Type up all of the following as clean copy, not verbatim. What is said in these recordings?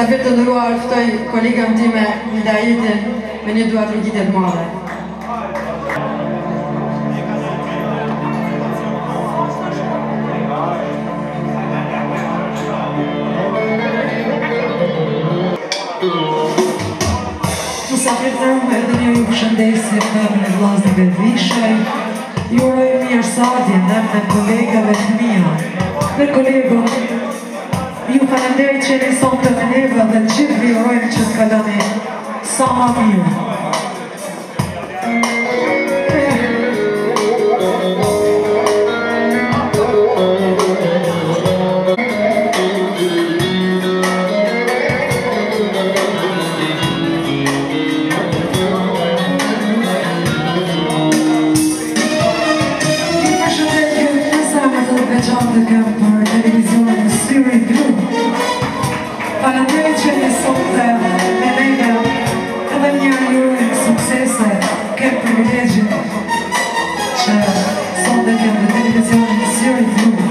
Mustafir të ndëruar, ftoj kolegën time, Hidajetin, me një dua trugitje të madhe. Mustafir të rëmë edhe një ju përshëndesi për në vllaznive vishaj, ju uroj mirësardhje dhe me kolegave të mia. Dhe kolegët, ju falenderit që jeni sonte me neve dhe gjithë vi urojmë që të kaloni sa ma mirë. Dhe kam për televizionin në Syri Group. Falenderit që një sonte me neve, edhe njërë jurën suksese, kem privilegjit që sonte kem për televizionin në Syri Group.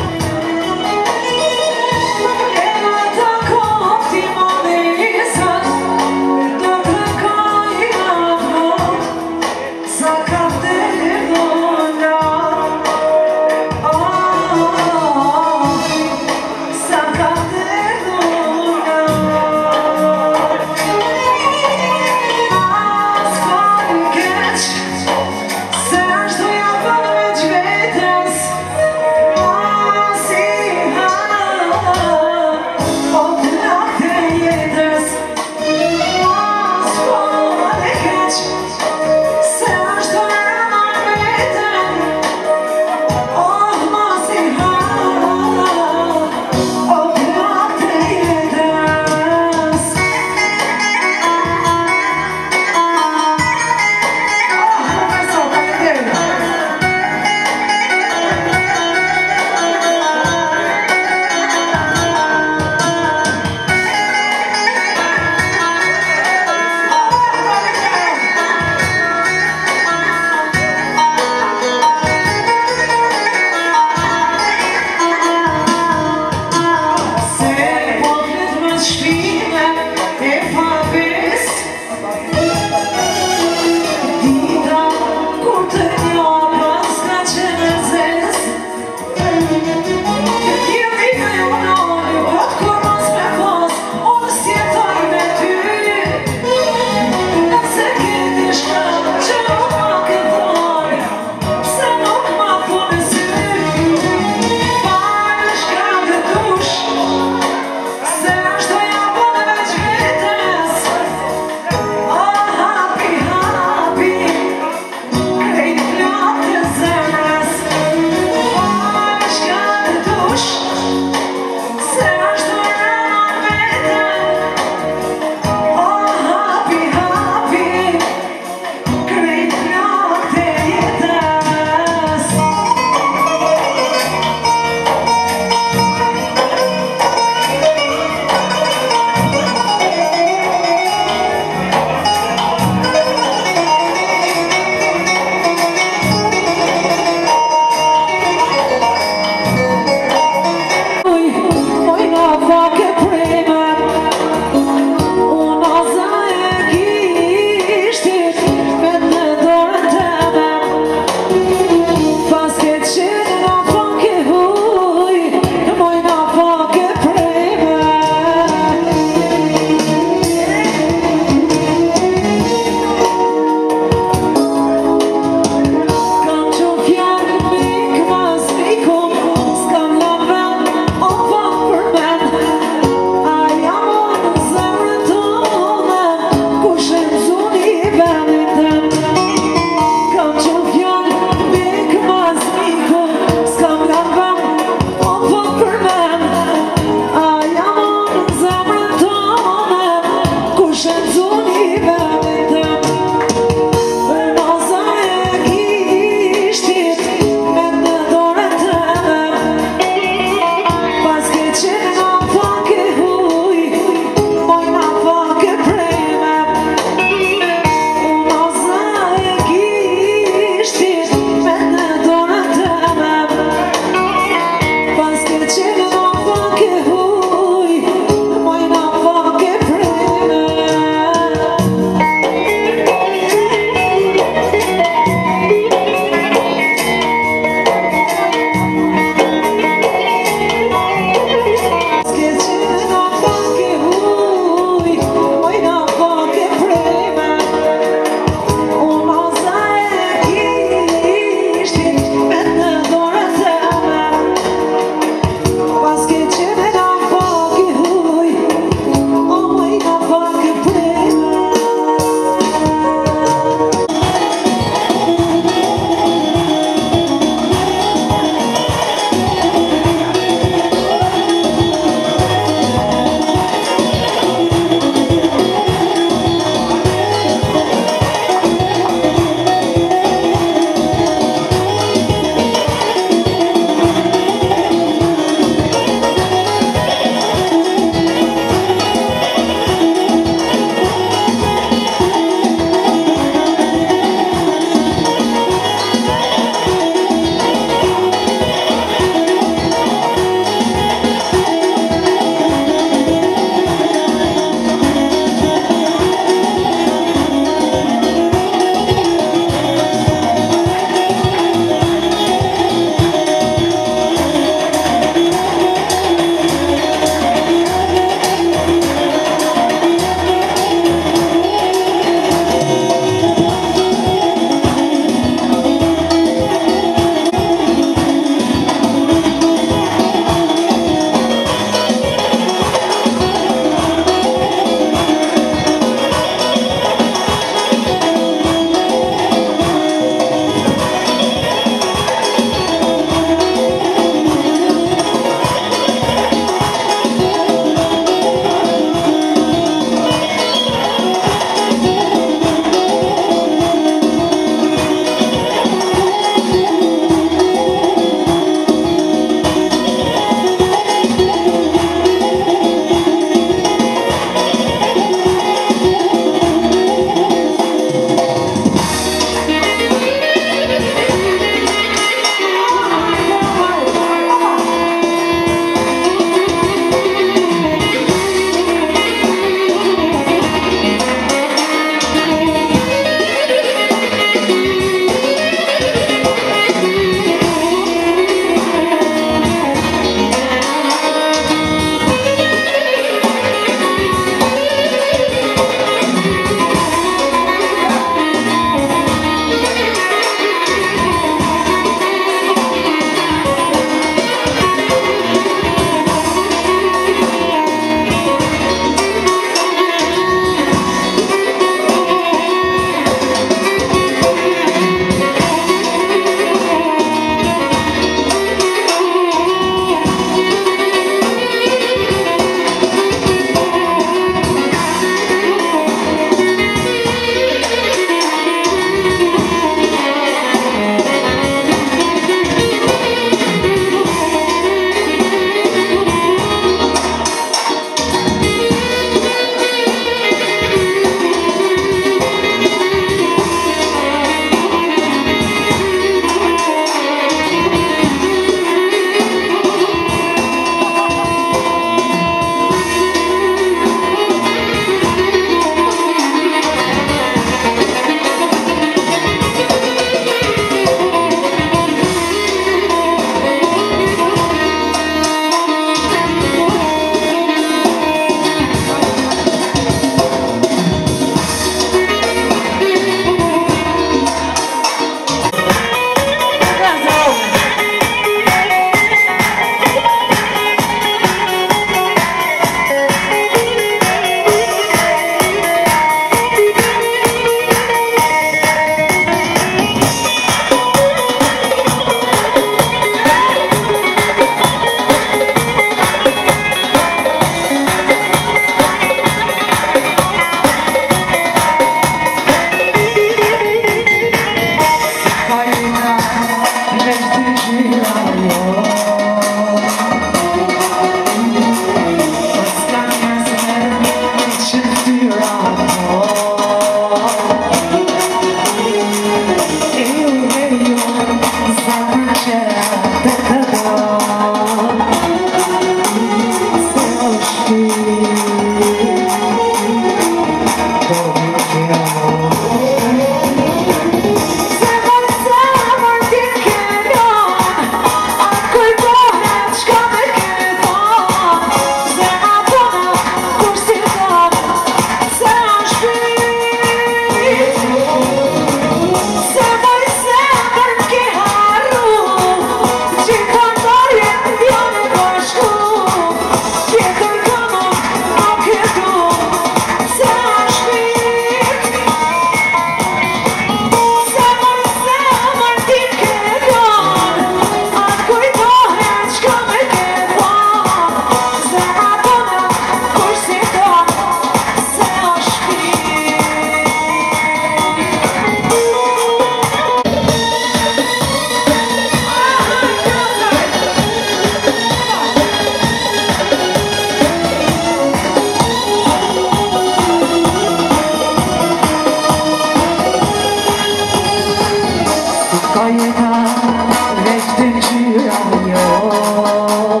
fyra år.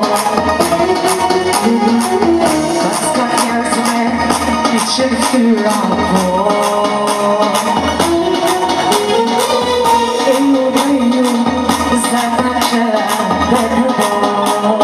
Fastkangar som är 24 år. Ejo, ejo, znaczy ten dom.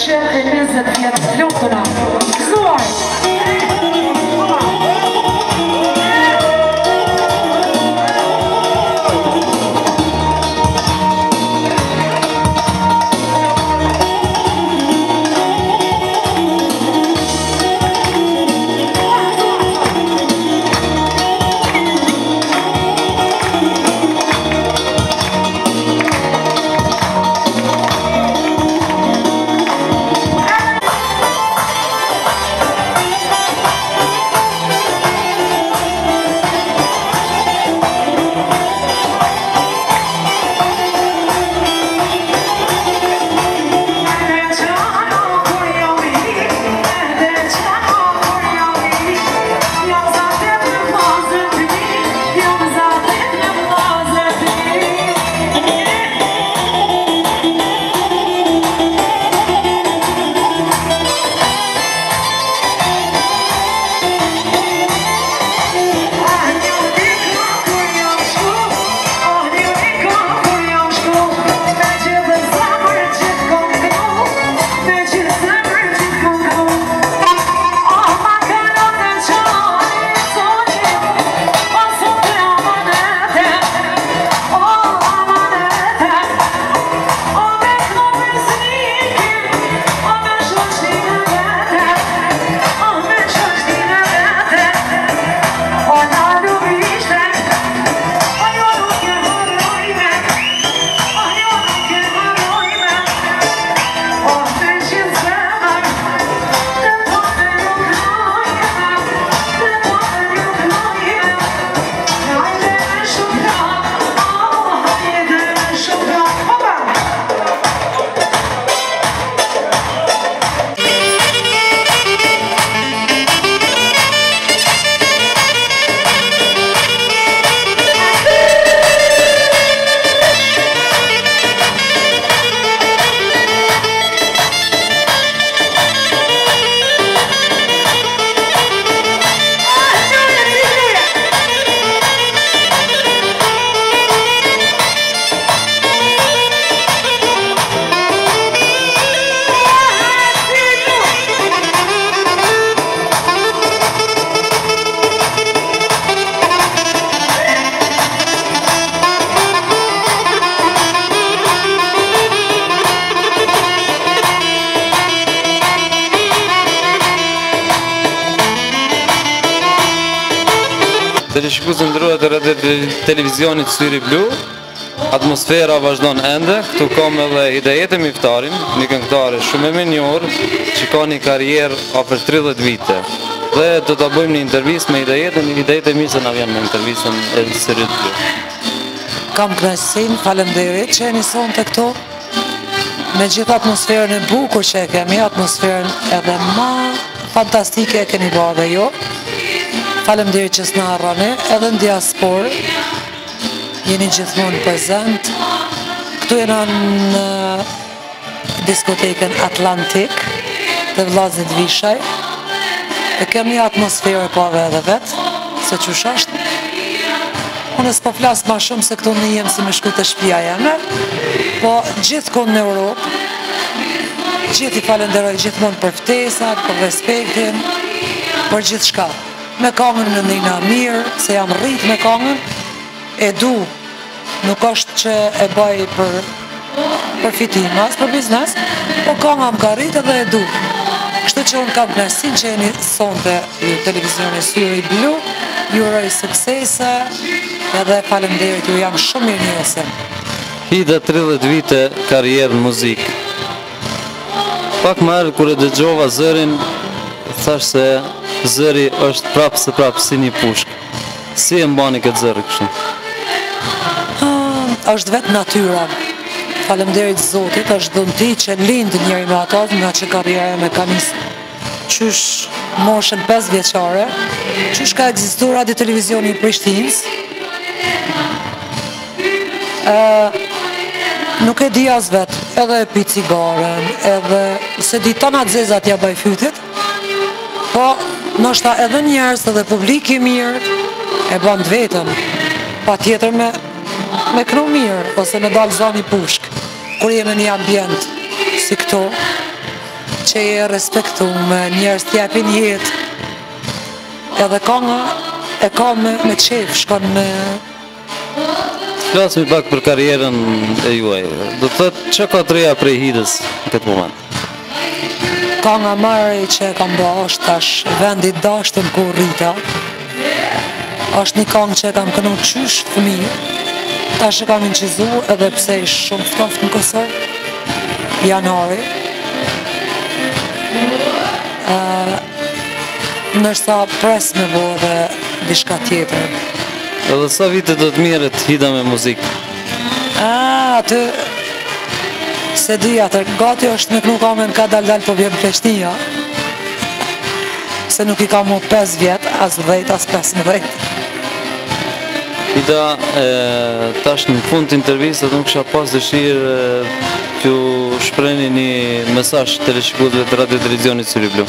120 vjetë lutëna. Gëzuar! Teleshikues ndrohet rreth televizionit Syri Blu. Atmosfera vazhdon ende. Këtu kam edhe Hidajetin Miftarin, një këngëtare shumë e menjor, që ka një karrierë afër 30 vite. Dhe do ta bëjmë një intervistë me Hidajetin. Hidajet mirë se na vjen në intervistën e Syrit Blu. Kam kënaqësinë, faleminderit që jeni sonte këtu. Me gjithë atmosferën e bukur që e kemi, atmosferën edhe më fantastike e keni bërë dhe jo. Faleminderit që s'na harroni, edhe në diasporë jeni gjithmonë prezent. Këtu jena në diskotekën Atlantik të vllazit Vishaj. E kemi atmosferë pave edhe vetë, se qysh është. Unë s'po flas ma shumë se këtu në jem si me shku të shtëpia jeme, po gjithë kënë në Europë, gjithë i falenderoj gjithmonë për ftesat, për respektin, për gjithë shka. Me kangën në ndina mirë, se jam rritë me kangën, e du, nuk është që e bëj për fitim, as për biznes, po kanga më ka rritë edhe e du. Kështu që unë kam kënaqësinë që jeni sonte në televizioni Syri Blu, ju uroj suksese edhe faleminderit, ju jam shumë mirënjohëse. Hida 30 vite karrierë në muzikë. Pak më herë kur e dëgjova zërin, thash se zëri është prapë si një pushkë. Si e mbani këtë zërë kështu? Është vetë natyra. Faleminderit Zotit, është dhunti që lindë njëri me ato, nga që karriera me ka nisë qysh moshën 5 vjeçare, qysh ka ekzistuar radio televizioni i Prishtinës. Nuk e di as vetë, edhe e pi cigaren, edhe se di tona zezat ja baj fytit, po nështë edhe njerës edhe publiki mirë e bandë vetëm, pa tjetër me kënu mirë, ose me dalë zoni pushk, kur jemi një ambient si këto, që je respektume, njerëz t'japin jetë. Edhe kënga e ka me qef, shkon me... Flasmi pak për karierën e juaj. Do të thëtë që ka të reja prej Hidës në këtë moment? Kënga marë që e kam bë është tash vendit dashtën ku rrita. Është një këngë që e kam kënu qysh fëmijë. Tash e kam inqizu edhe pse ish shumë ftoft në Kosovë. Janari. Nërsa pres me bo dhe dishka tjetër. Edhe sa vite do të mirët Hida me muzikë? Atë... Se di atër, gati është me kënu kamen ka dal po vjen Prishtina. Se nuk i ka mu 5 vjetë, as 10, as 15. Hida, tash në fund të intervjistat nuk kisha pas dëshirë t'ju shprehni një mesazh teleshikuesve të Radio Televizionit Syri Blu.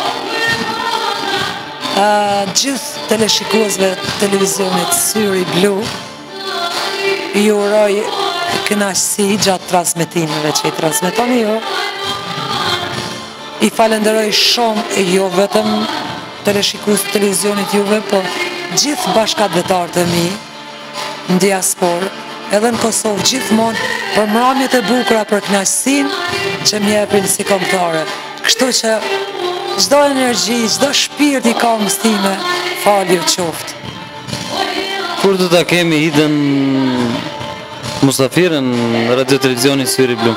Gjithë teleshikuesve të televizionit Syri Blu ju uroj kënaqësi gjatë transmetimeve që i transmetoni ju. I falenderoj shumë jo vetëm teleshikues të televizionit juve, po gjithë bashkëdhetarët e mi në diasporë, edhe në Kosovë gjithmonë për mramjet e bukura, për kënaqësinë që më japin si këngëtare. Kështu që çdo energji, çdo shpirt i këngës time, falju qoftë. Kur do ta kemi Hidën Musafirën Radio Televizionit Syri Blu?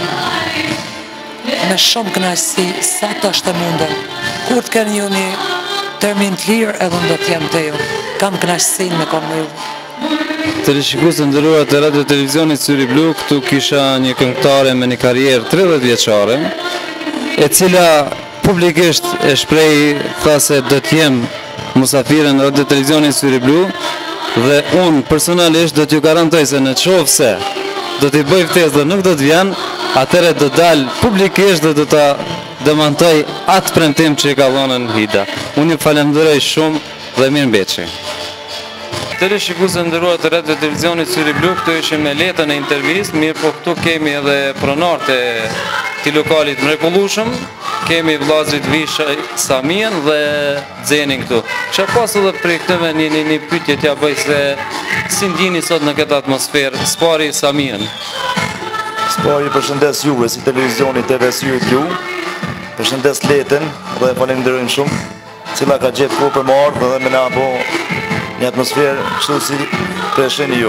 Me shumë kënaqësi, sa të është e mundën. Kur të keni ju një termin të lirë, edhe unë do të jem te ju. Kam kënaqësinë me këngë ju. Teleshikuesë nderuar të Radio Televizionit Syri Blu, këtu kisha një këngëtare me një karrierë 30 vjeçare, e cila publikisht e shpreh tha se do të jem musafirën Radio Televizionit Syri Blu, dhe unë personalisht do t'ju garantoj se në qoftë se do t'i bëj ftesë dhe nuk do t'vjen, atëre do dalë publikisht dhe do t'a demantoj atë premtim që i ka dhënë Hida. Unë ju falenderoj shumë dhe mirëmbëjtje. Teleshikuesë nderuar të Radio Televizionit Syri Blu, këtu ishim me letën e intervistë, mirë po këtu kemi edhe pronarët e këtij lokalit mrekullueshëm. Kemi vllazrit Vishaj Samian dhe Xhenin këtu. Çfarë pas edhe për këtë një pyetje t'ja bëj se si ndjeni sot në këtë atmosferë? Spari Samian. Spari përshëndes juve si televizioni TV Syri Blu. Përshëndes letën dhe falenderojmë shumë, cila ka gjetë kohë për më ardhmë dhe me na bo një atmosferë kështu si të e sheni ju.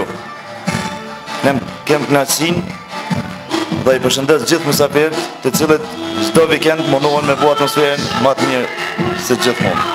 Ne kem kënaqësinë dhe i përshëndes gjithë mysafirët, të cilët çdo vikend mundohen me bo atmosferën më të mirë se gjithmonë.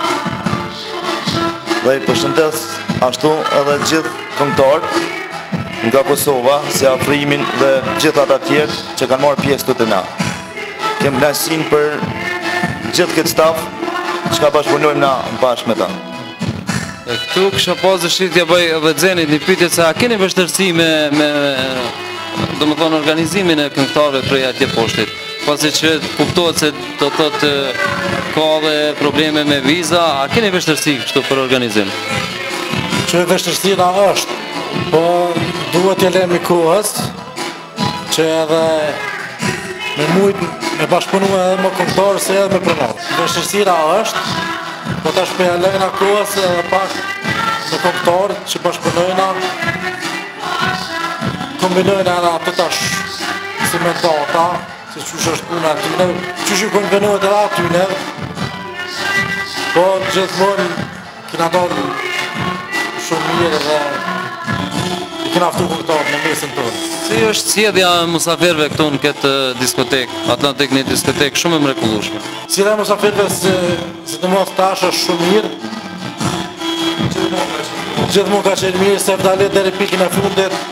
Dhe i përshëndes ashtu edhe gjithë këngëtarët nga Kosova, si Afrimin dhe gjithë ata tjerë që kanë marrë pjesë këtu te na. Kem kënaqësinë për gjithë këtë staf që ka bashkëpunojmë na bashkë me ta. Këtu kisha pas dëshirë t'ja bëj edhe Xhenit një pyetje se a keni vështirësi me domethënë organizimin e këngëtarëve prej atje poshtit, pasi që kuptohet se do thotë ka edhe probleme me viza, a keni vështirësi kështu për organizim? Që vështirësia është, po duhet t'ja lëmi kohës që edhe me mujtë me bashkëpunu edhe më këngëtarë se edhe me pronatë. Vështirësia është, po tash për ja lëna kohës edhe pak me këngëtarë që bashkëpunojna, kombinojnë edhe atë tash si me data, se qysh është puna atyne, qysh i konvenohet edhe atyne, po gjithmonë kina dalë shumë mirë dhe i kina aftu këngëtarët në mesin tonë. Si është sjellja e musafirëve këtu në këtë diskotekë, Atlantik, një diskotekë shumë e mrekullueshme? Sjellja e musafirëve sidomos tash është shumë mirë. Gjithmonë ka qenë mirë se vdalet deri pikën e fundit.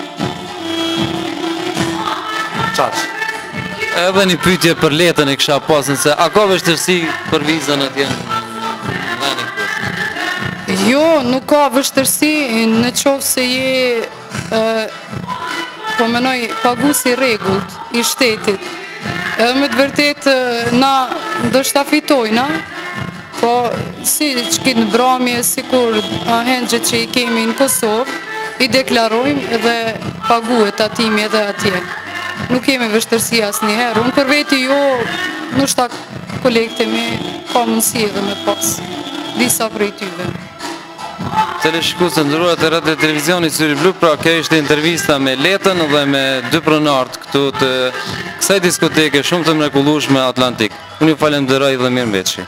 Çaq. Edhe një pyetje për letën e kisha pasën se a ka vështirësi për vizën atje në vendin këtu? Jo, nuk ka vështirësi në qoftë se je po menoj paguesi rregullt i shtetit. Edhe me të vërtet na ndoshta fitojna, po si që kitë në bramje, si kur ahengjet që i kemi në Kosovë, i deklarojmë dhe paguhet atimi edhe atje. Nuk kemi vështërsi asnjëherë. Unë për veti jo, ndoshta kolektemi ka mundësi edhe me pas disa prej tyve. Teleshikues të nderuar të Radio Televizionit Syri Blu, pra kjo ishte intervista me Letën dhe me dy pronart këtu të kësaj diskoteke shumë të mrekullueshme Atlantik. Unë ju falenderoj dhe mirëmbëjtje.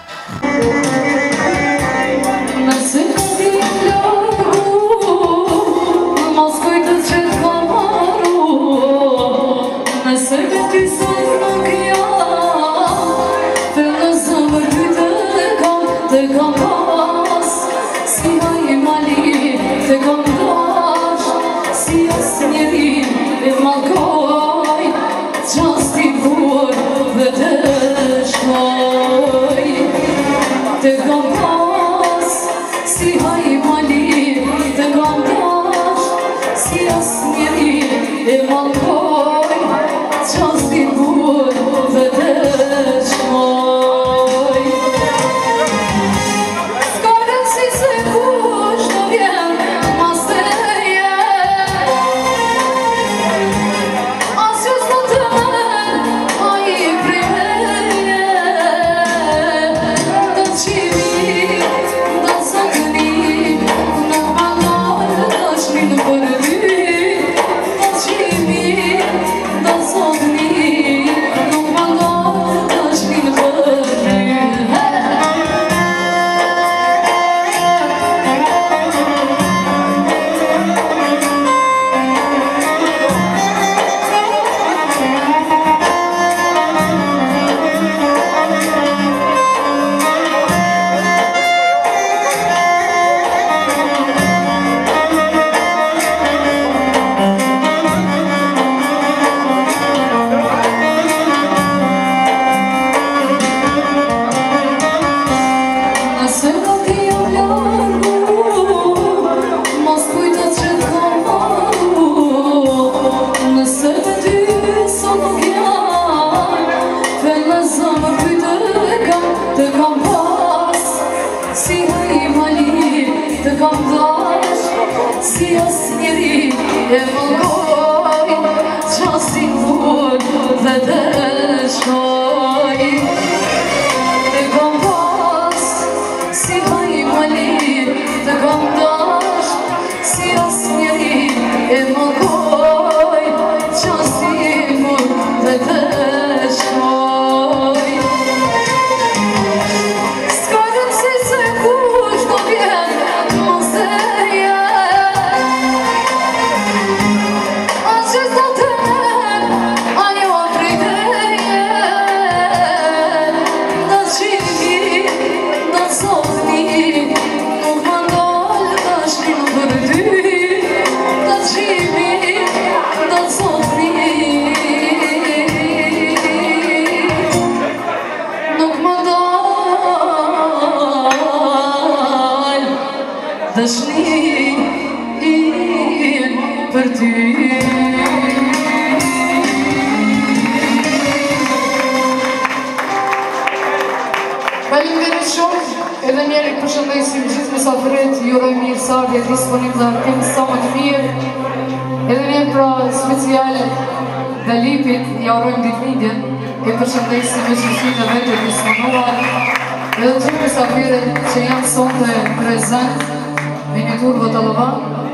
Edhe njerë përshëndesim gjithë mesafërit, juroj mirë sardje, disponim dhe artim sa më të mirë. Edhe njerë pra special dhe lipit, jarojmë ditëlindjen, e përshëndesim me qështësit e vetë e disponuar. Edhe gjithë mesafërit që janë sonte prezent, me një turbo të lëva,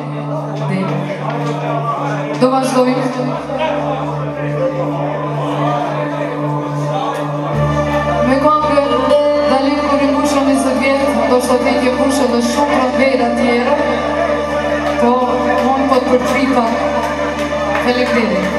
do vazhdojmë. Me kongë, dalim kur i mbushë 20 vjetë, do shtë të tje mbushë dhe shumë rëndvejra tjera, po mund po të përtripa. Faleminderit.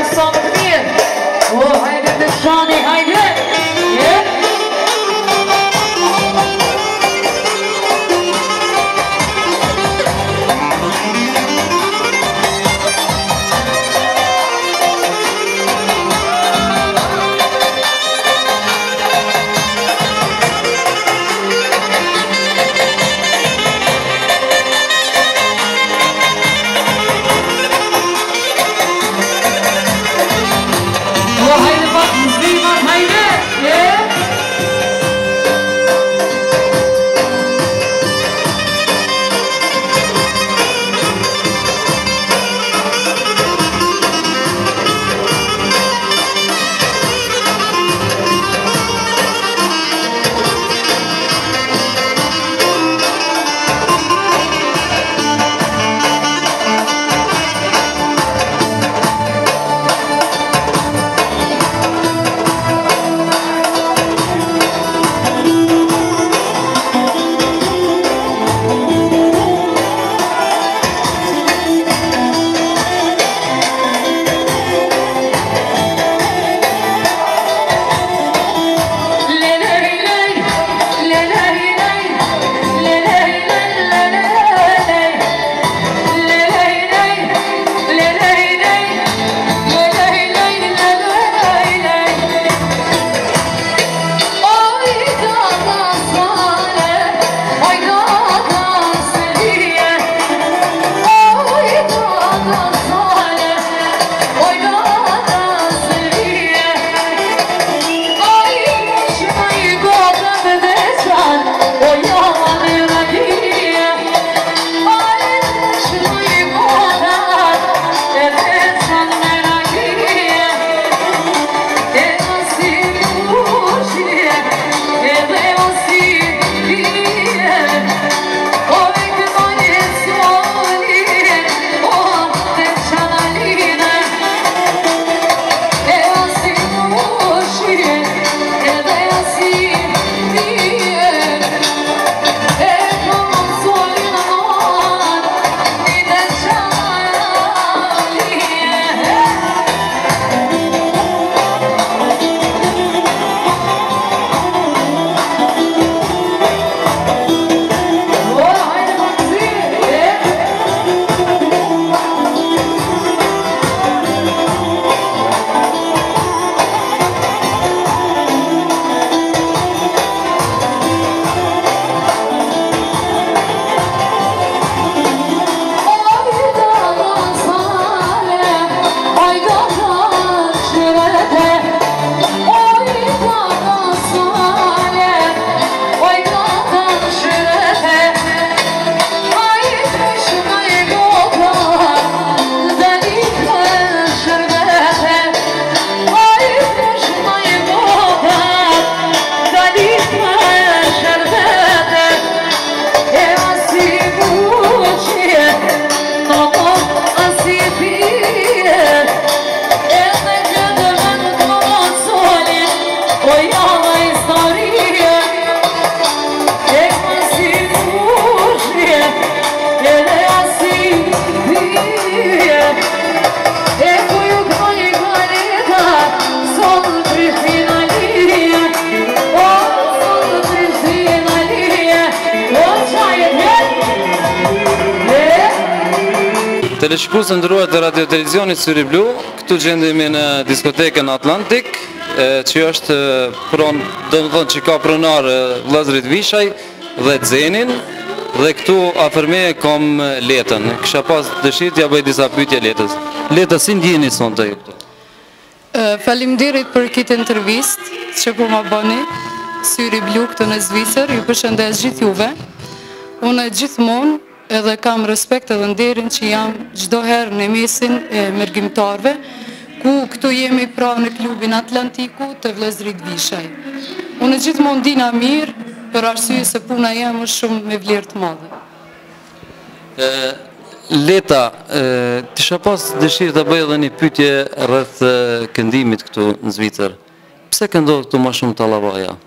sa më mirë. O, hajde me shani, hajde! Teleshikues ndëruar të Radio Televizionit Syri Blu, këtu gjendemi në diskotekën Atlantik, që është domethënë që ka pronar vëllezërit Vishaj dhe Zenin, dhe këtu afër meje kam Letën. Kisha pas dëshirë t'ja bëj disa pyetje Letës. Leta, si ndjeni sonte ju këtu? Faleminderit për këtë intervistë që po ma bëni, Syri Blu këtu në Zvicër, ju përshëndes gjithë juve. Unë gjithmonë edhe kam respekt edhe nderin që jam çdo herë në mesin e mërgjimtarve, ku këtu jemi pra në klubin Atlantiku të vëllezërit Vishaj. Unë gjithmonë dina mirë, për arsye se puna jam është shumë me vlerë të madhe. Leta, tisha pas dëshirë të bëj edhe një pyetje rreth këndimit këtu në Zvicër. Pse këndohet këtu më shumë Tallavaja?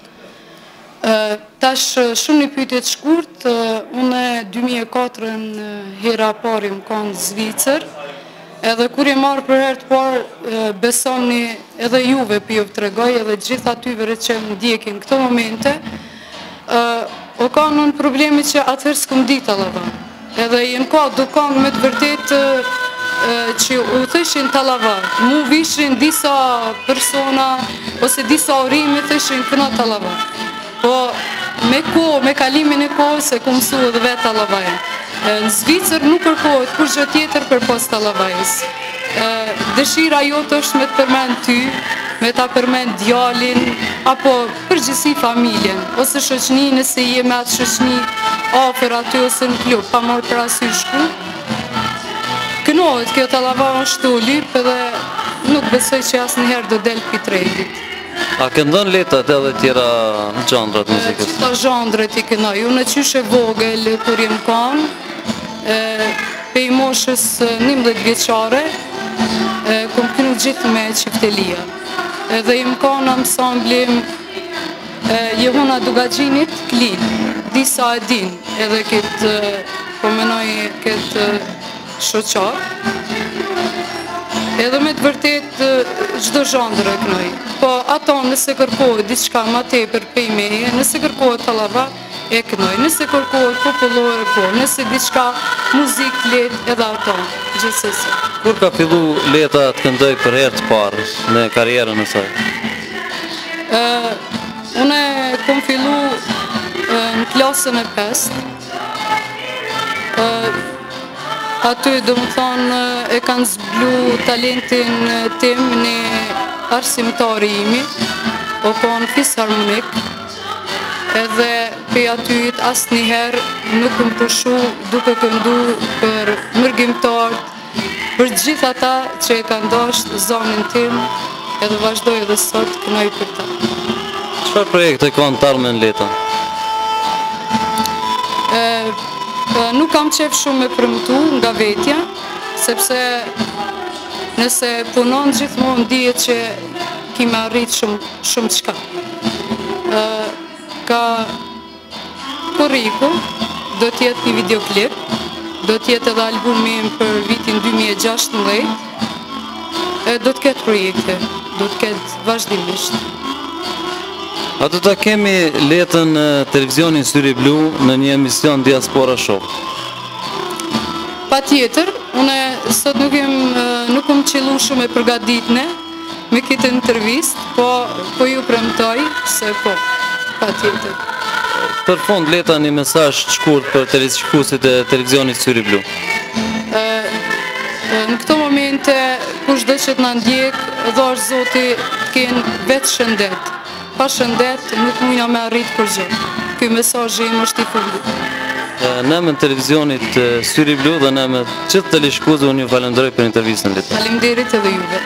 Tash shumë një pyetje të shkurt, unë 2004 në hera pari më kanë Zvicër, Edhe kur e marrë për herë të parë, besoni edhe juve për ju të regoj, edhe gjitha atyve që më ndjekin këto momente, o ka nën problemi që atëherë s'kum di Tallavan. Edhe jenë ka dukan me të vërtet që u thëshin Tallavan. Mu vishin disa persona, ose disa orimi thëshin këna Tallavan. Po me kalimin e kohë se ku mësu edhe vetë Tallavajën. Në Zvicër nuk kërkohet kur gjë tjetër për pas Tallavajës. Dëshira jote është me të përmend ty, me ta përmend djalin, apo përgjithësi familjen, ose shoqni nëse je me atë shoqni afër aty ose në klub, pa marrë parasysh shku. Kënohet kjo Tallava është u lyp edhe nuk besoj që asnjëherë do del pi trendit. A këndon letat edhe tjera gjandrat muzikës? Qita gjandrat i kënoj. Unë qyshe vogël kur jem kanë, pe i moshës 11 vjeqare, kom kënu gjithë me qiftelia. Edhe jem kanë ansamblim Jehona Dugagjinit, Klin. Disa e din, edhe këtë, po menoj këtë shoqar. Edhe me të vërtet gjdo zhandër e kënoj. Po ato nëse kërkohet diçka ma tepër pej meje, nëse kërkohet Tallava e kënoj, nëse kërkohet popullore po, nëse diçka muzik let edhe ato, gjithsesi. Kur ka fillu Leta të këndoj për herë të parë në karierën e saj? Une kom fillu në klasën e 5. Aty do më thonë e kanë zblu talentin tim në arsimtari imi, o konë fisharmonik, edhe pe atyit asë njëherë nuk më përshu duke këndu për mërgjimtarët, për gjitha ta që e kanë dashtë zonin tim, edhe vazhdoj edhe sot kënoj për ta. Çfarë projekte kanë të ardhmen Leta? Nuk kam qef shumë me premtu nga vetja, sepse nëse punon gjithmonë dihet që kime arrit shumë qka. Ka Korriku, do tjetë një videoklip, do tjetë edhe albumin për vitin 2016, do të ketë projekte, do të ketë vazhdimisht. A do ta kemi Letën në televizionin Syri Blu në një emision Diaspora Show? Pa tjetër, une sot nuk më qëllu shumë e përgatitne me këtë intervist, po ju premtoj se po, pa tjetër. Për fond, Leta, një mesazh të shkurt për televizionistit e televizionit Syri Blu. Në këto momente, kushdo që të na ndjek, dhash Zoti të kenë vetë shëndet. Pa shëndet, nuk mujna me arrit për gjë. Ky mesazh im është i fundit. Në emën televizionit Syri Blu dhe në emën gjithë teleshikuesve unë ju falenderoj për intervistën Leta. Faleminderit edhe juve.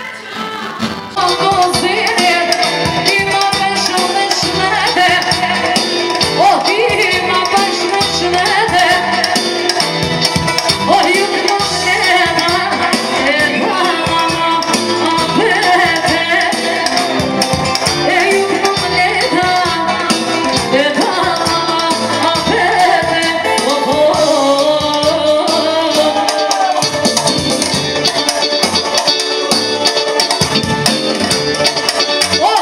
Oh!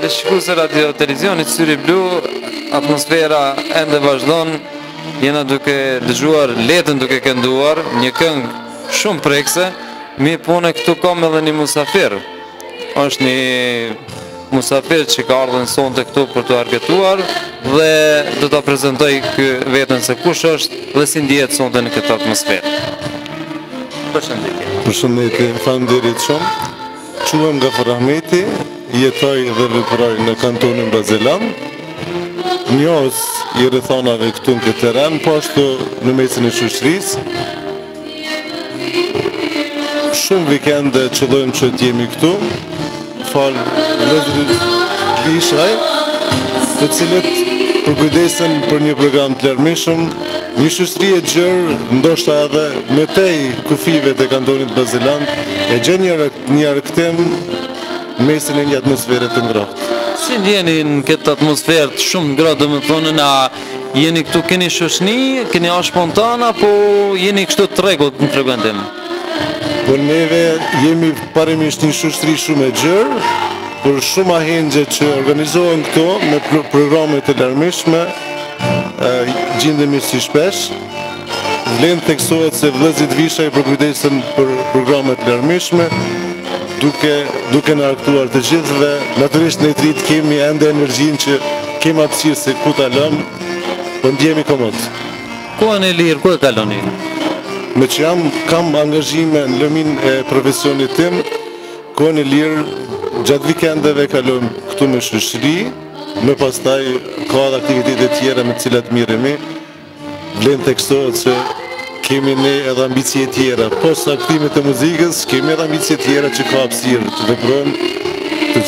teleshikuese radio televizionit Syri Blu, atmosfera ende vazhdon, jena duke dëgjuar letën duke kënduar, një këngë shumë prekse, mi pune këtu kam edhe një musafir. Është një musafir që ka ardhën sonte këtu për të argëtuar dhe do ta prezantoj veten se kush është dhe si ndihet sonte në këtë atmosferë. Përshëndetje, faleminderit shumë. Quhem Gafar Ahmeti, jetoj dhe veproj në kantonin Bazelan. Njohës i rrethonave këtu në këtë teren, po ashtu në mesin e shoqërisë. Shumë vikende qëllojmë që të jemi këtu, falë vëllezërit Lishaj, të cilët përkujdesen për një program të larmishëm, një shoqëri e gjerë, ndoshta edhe me tej kufive të kantonit Bazelan, e gjen një argëtim mesin e një atmosfere të ngrohtë. Si ndjeni në këtë atmosferë të shumë ngrohtë, domethënë na jeni këtu, keni shoqëni, keni as spontan apo jeni kështu të rregullt në frekuentim? Po neve jemi parimisht një shoqëri shumë e gjerë, por shumë ahengje që organizohen këto me programe të larmishme, gjendemi si shpesh. Vlen theksohet se vëllezërit Vishaj përkujdesen për programe të larmishme, duke na argëtuar të gjithëve. Natyrisht ne trit kemi ende energjinë që kemi hapësirë se ku ta lëm, po ndjehemi komod. Kohën e lirë, ku e kaloni? Me që kam angazhime në lëmin e profesionit tim, kohën e lirë gjatë vikendeve kalojmë këtu me shoqëri, me pastaj ka edhe aktivitete tjera me cilat miremi. Vlen theksohet se kemi ne edhe ambicie tjera, posa aktivimet e muzikës, kemi edhe ambicie tjera që ka hapësirë të veprojmë të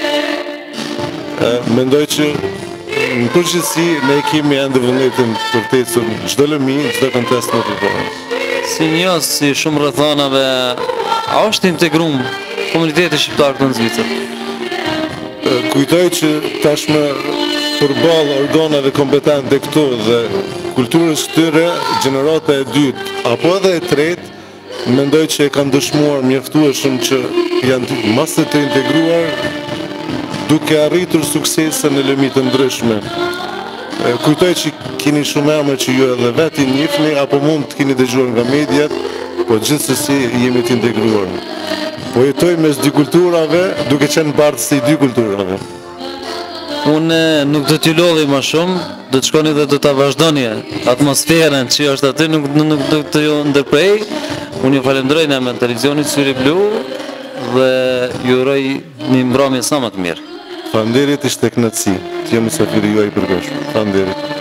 gjithë. Mendoj që në përgjithësi ne kemi ende vullnetin për të ecur çdo lëmi, çdo kontest në përballë. Si njës, si shumë rrethonave, a është integrum komuniteti shqiptar këtu në Zvicër? Kujtoj që tashmë përballë organeve kompetente këtu dhe kulturës këtyre, gjenerata e dytë apo edhe e tretë, mendoj që e kanë dëshmuar mjaftueshëm që janë masë të integruar duke arritur suksese në lëmi të ndryshme. Kujtoj që keni shumë emra që ju edhe vetë i njihni apo mund të keni dëgjuar nga mediat, po gjithsesi jemi të integruar. Po jetojmë mes dy kulturave, duke qenë bardhës i dy kulturave. Unë nuk do t'ju lodhi më shumë, do të shkoni dhe do ta vazhdoni atmosferën që është aty, nuk do të ju ndërprej. Unë ju falenderoj në emër të televizionit Syri Blu dhe ju uroj një mbrëmje sa më të mirë. Faleminderit, ishte kënaqësi. Të jam mysafiri juaj i përkohshëm. Faleminderit.